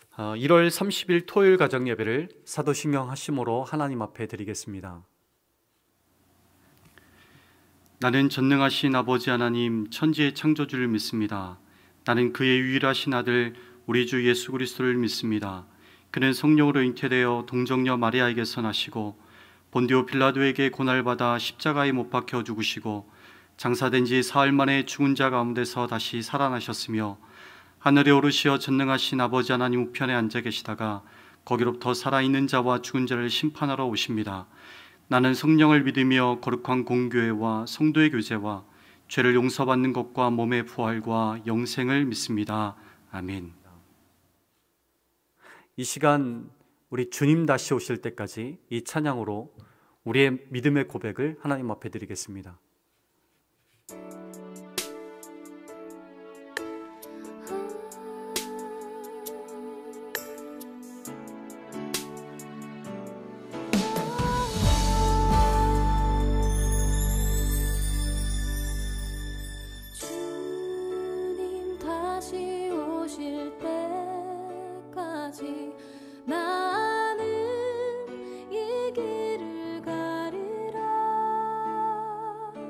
1월 30일 토요일 가정 예배를 사도신경 하심으로 하나님 앞에 드리겠습니다. 나는 전능하신 아버지 하나님 천지의 창조주를 믿습니다. 나는 그의 유일하신 아들 우리 주 예수 그리스도를 믿습니다. 그는 성령으로 잉태되어 동정녀 마리아에게서 나시고 본디오 빌라도에게 고난받아 십자가에 못 박혀 죽으시고 장사된 지 사흘 만에 죽은 자 가운데서 다시 살아나셨으며 하늘에 오르시어 전능하신 아버지 하나님 우편에 앉아 계시다가 거기로부터 살아있는 자와 죽은 자를 심판하러 오십니다. 나는 성령을 믿으며 거룩한 공교회와 성도의 교제와 죄를 용서받는 것과 몸의 부활과 영생을 믿습니다. 아멘. 이 시간 우리 주님 다시 오실 때까지 이 찬양으로 우리의 믿음의 고백을 하나님 앞에 드리겠습니다. 주님 다시 오실 때까지 나는 이 길을 가리라.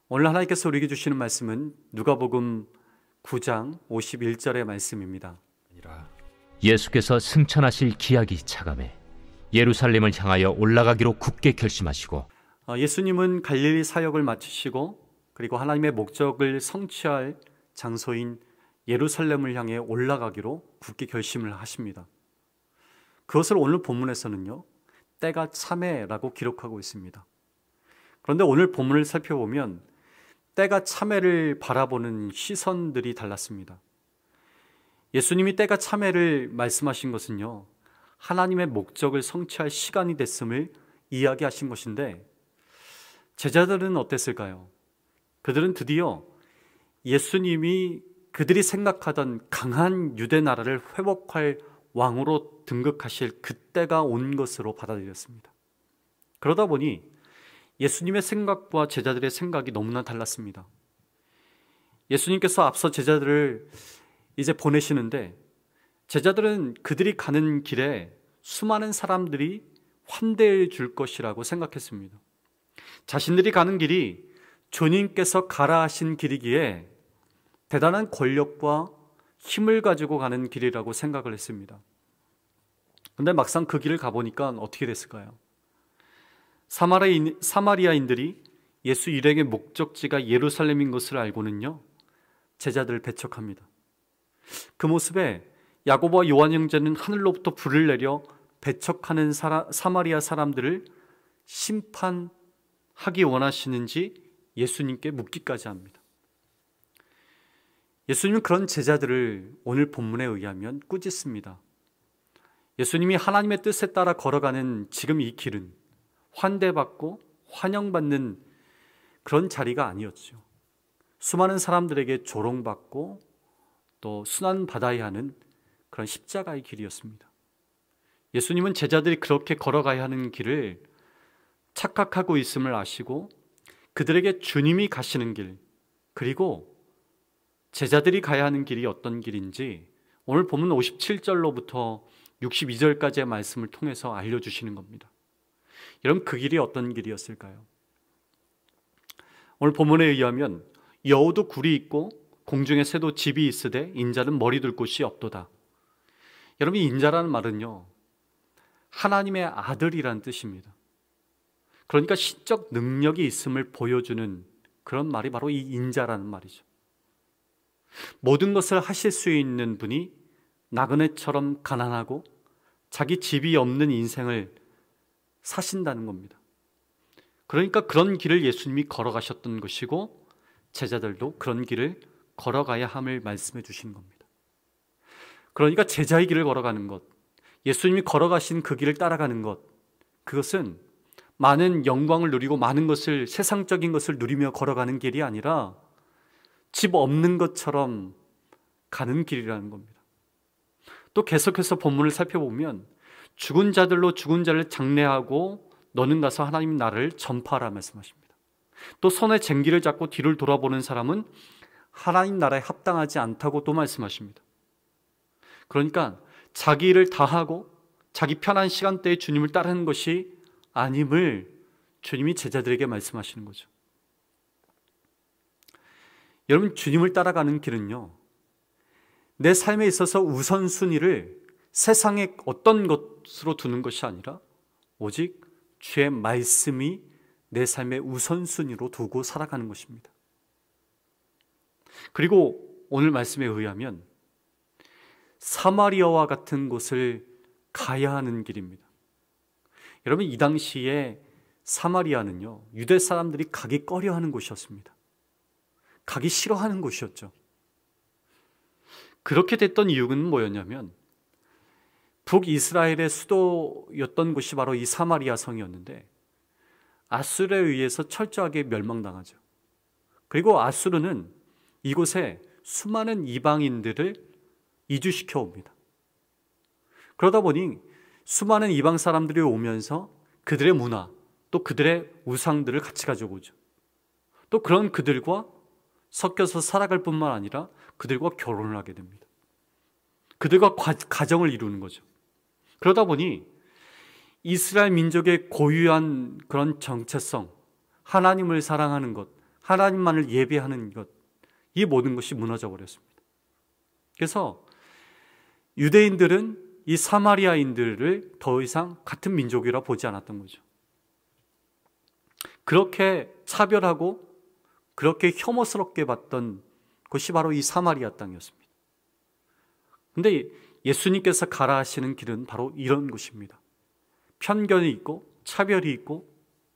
오늘 하나님께서 우리에게 주시는 말씀은 누가복음 9장 51절의 말씀입니다. 예수께서 승천하실 기약이 차감해 예루살렘을 향하여 올라가기로 굳게 결심하시고 예수님은 갈릴리 사역을 마치시고 그리고 하나님의 목적을 성취할 장소인 예루살렘을 향해 올라가기로 굳게 결심을 하십니다. 그것을 오늘 본문에서는요, 때가 참해라고 기록하고 있습니다. 그런데 오늘 본문을 살펴보면 때가 참해를 바라보는 시선들이 달랐습니다. 예수님이 때가 참해를 말씀하신 것은요, 하나님의 목적을 성취할 시간이 됐음을 이야기하신 것인데, 제자들은 어땠을까요? 그들은 드디어 예수님이 그들이 생각하던 강한 유대 나라를 회복할 왕으로 등극하실 그때가 온 것으로 받아들였습니다. 그러다 보니 예수님의 생각과 제자들의 생각이 너무나 달랐습니다. 예수님께서 앞서 제자들을 이제 보내시는데 제자들은 그들이 가는 길에 수많은 사람들이 환대해 줄 것이라고 생각했습니다. 자신들이 가는 길이 주님께서 가라 하신 길이기에 대단한 권력과 힘을 가지고 가는 길이라고 생각을 했습니다. 그런데 막상 그 길을 가보니까 어떻게 됐을까요? 사마리아인들이 예수 일행의 목적지가 예루살렘인 것을 알고는요, 제자들을 배척합니다. 그 모습에 야고보와 요한 형제는 하늘로부터 불을 내려 배척하는 사마리아 사람들을 심판하기 원하시는지 예수님께 묻기까지 합니다. 예수님은 그런 제자들을 오늘 본문에 의하면 꾸짖습니다. 예수님이 하나님의 뜻에 따라 걸어가는 지금 이 길은 환대받고 환영받는 그런 자리가 아니었죠. 수많은 사람들에게 조롱받고 또 순환받아야 하는 그런 십자가의 길이었습니다. 예수님은 제자들이 그렇게 걸어가야 하는 길을 착각하고 있음을 아시고 그들에게 주님이 가시는 길, 그리고 제자들이 가야 하는 길이 어떤 길인지 오늘 본문 57절로부터 62절까지의 말씀을 통해서 알려주시는 겁니다. 여러분, 그 길이 어떤 길이었을까요? 오늘 본문에 의하면 여우도 굴이 있고 공중에 새도 집이 있으되 인자는 머리 둘 곳이 없도다. 여러분, 이 인자라는 말은요, 하나님의 아들이라는 뜻입니다. 그러니까 신적 능력이 있음을 보여주는 그런 말이 바로 이 인자라는 말이죠. 모든 것을 하실 수 있는 분이 나그네처럼 가난하고 자기 집이 없는 인생을 사신다는 겁니다. 그러니까 그런 길을 예수님이 걸어가셨던 것이고 제자들도 그런 길을 걸어가야 함을 말씀해 주시는 겁니다. 그러니까 제자의 길을 걸어가는 것, 예수님이 걸어가신 그 길을 따라가는 것, 그것은 많은 영광을 누리고 많은 것을, 세상적인 것을 누리며 걸어가는 길이 아니라 집 없는 것처럼 가는 길이라는 겁니다. 또 계속해서 본문을 살펴보면 죽은 자들로 죽은 자를 장례하고 너는 가서 하나님 나라를 전파하라 말씀하십니다. 또 손에 쟁기를 잡고 뒤를 돌아보는 사람은 하나님 나라에 합당하지 않다고 또 말씀하십니다. 그러니까 자기 일을 다 하고 자기 편한 시간대에 주님을 따르는 것이 아님을 주님이 제자들에게 말씀하시는 거죠. 여러분, 주님을 따라가는 길은요, 내 삶에 있어서 우선순위를 세상의 어떤 것으로 두는 것이 아니라 오직 주의 말씀이 내 삶의 우선순위로 두고 살아가는 것입니다. 그리고 오늘 말씀에 의하면 사마리아와 같은 곳을 가야 하는 길입니다. 여러분, 이 당시에 사마리아는요, 유대 사람들이 가기 꺼려하는 곳이었습니다. 가기 싫어하는 곳이었죠. 그렇게 됐던 이유는 뭐였냐면 북이스라엘의 수도였던 곳이 바로 이 사마리아 성이었는데 아수르에 의해서 철저하게 멸망당하죠. 그리고 아수르는 이곳에 수많은 이방인들을 이주시켜 옵니다. 그러다 보니 수많은 이방 사람들이 오면서 그들의 문화, 또 그들의 우상들을 같이 가지고 오죠. 또 그런 그들과 섞여서 살아갈 뿐만 아니라 그들과 결혼을 하게 됩니다. 그들과 가정을 이루는 거죠. 그러다 보니 이스라엘 민족의 고유한 그런 정체성, 하나님을 사랑하는 것, 하나님만을 예배하는 것, 이 모든 것이 무너져 버렸습니다. 그래서 유대인들은 이 사마리아인들을 더 이상 같은 민족이라 보지 않았던 거죠. 그렇게 차별하고 그렇게 혐오스럽게 봤던 곳이 바로 이 사마리아 땅이었습니다. 그런데 예수님께서 가라 하시는 길은 바로 이런 곳입니다. 편견이 있고 차별이 있고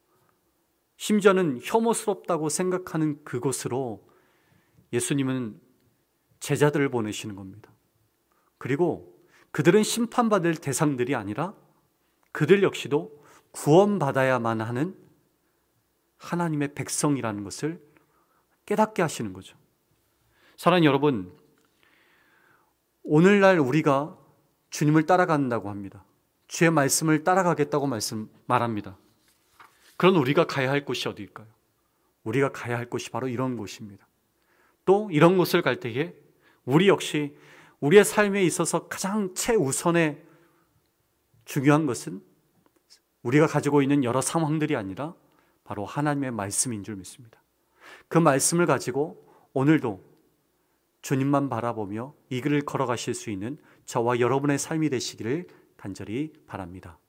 심지어는 혐오스럽다고 생각하는 그곳으로 예수님은 제자들을 보내시는 겁니다. 그리고 그들은 심판받을 대상들이 아니라 그들 역시도 구원받아야만 하는 하나님의 백성이라는 것을 깨닫게 하시는 거죠. 사랑하는 여러분, 오늘날 우리가 주님을 따라간다고 합니다. 주의 말씀을 따라가겠다고 말합니다. 그런 우리가 가야 할 곳이 어디일까요? 우리가 가야 할 곳이 바로 이런 곳입니다. 또 이런 곳을 갈 때에 우리 역시 우리의 삶에 있어서 가장 최우선의 중요한 것은 우리가 가지고 있는 여러 상황들이 아니라 바로 하나님의 말씀인 줄 믿습니다. 그 말씀을 가지고 오늘도 주님만 바라보며 이 길을 걸어가실 수 있는 저와 여러분의 삶이 되시기를 간절히 바랍니다.